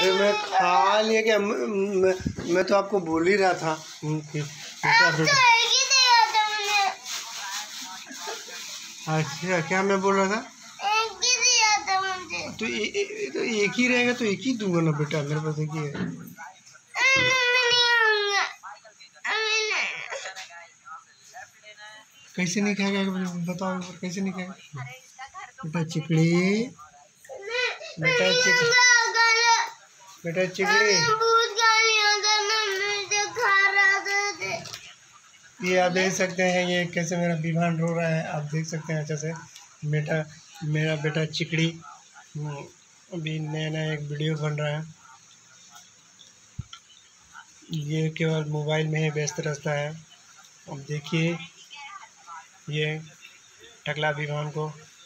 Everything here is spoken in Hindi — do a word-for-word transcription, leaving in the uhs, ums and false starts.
अरे मैं खा लिया क्या? मैं, मैं, मैं तो आपको बोल ही रहा था कि बेटा बेटा। अच्छा क्या मैं बोल रहा था? एक ही दिया था मुझे। तो ए, ए, तो एक ही रहेगा तो एक ही दूंगा ना बेटा, मेरे पास एक ही है। कैसे नहीं खाएगा बताओ, कैसे नहीं खाएगा? बेटा चिकड़ी, बेटा चिकड़ी, बेटा चिकड़ी, ये आप देख सकते हैं ये कैसे मेरा विमान रो रहा है, आप देख सकते हैं अच्छे से। बेटा मेरा बेटा चिकड़ी अभी नया नया एक वीडियो बन रहा है, ये केवल मोबाइल में ही व्यस्त रहता है। अब देखिए ये टकला विमान को